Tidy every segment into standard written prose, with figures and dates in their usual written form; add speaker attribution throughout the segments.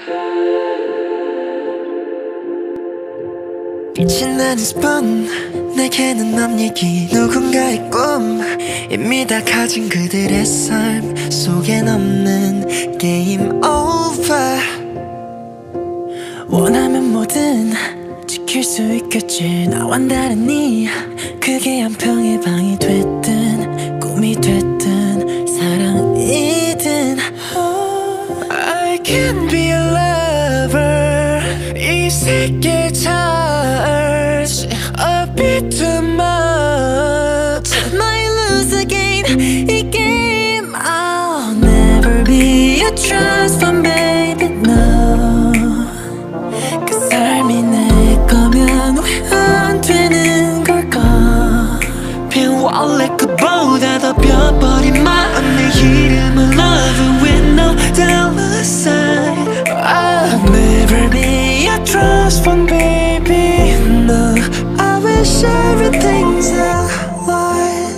Speaker 1: 빛이 나는 스폰 내게는 남 얘기 누군가의 꿈 이미 다 가진 그들의 삶 속엔 없는 게임 over 원하면 뭐든 지킬 수 있겠지 나와는 다르니 그게 한 평의 방이 됐든 꿈이 됐든 사랑이든 I can be a lover 이 세계 charge a bit too much might lose again 이 게임 I'll never be a trust fund baby no 그 삶이 내 거면 왜 안 되는 걸까 빈 원래 그보다 더 뼈버린 마음 내 이름을 love with no dollar sign I'll never be a trust fund baby no I wish everything's alright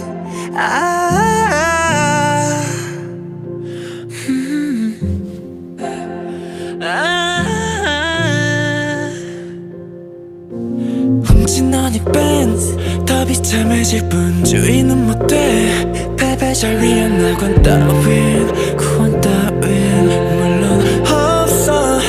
Speaker 1: 훔친 너의 밴드 더 비참해질 뿐 주인은 못돼 패배절 위한 낙원 따윈 구원 따윈 물론 없어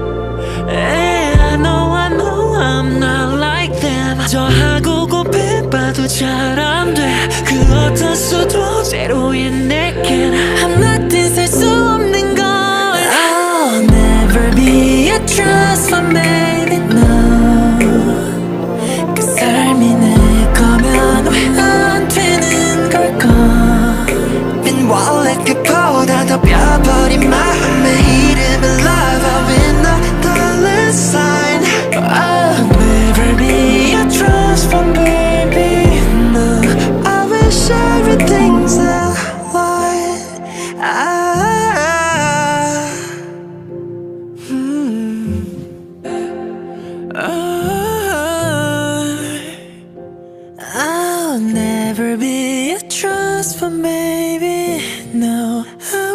Speaker 1: I know I'm not like them 저 하고 고백봐도 잘 안 돼 그 어떤 수도 제로인 내겐 I'm nothing 살 수 없는 걸 I'll never be a trust fund baby no 그 삶이 내 거면 왜 안 되는 걸까 빈 원래 그보다 더 뼈버린 마음의 이름을 love with no dollar sign I'll never be a trust fund baby no I wish everything's alright I'll never be a trust fund baby no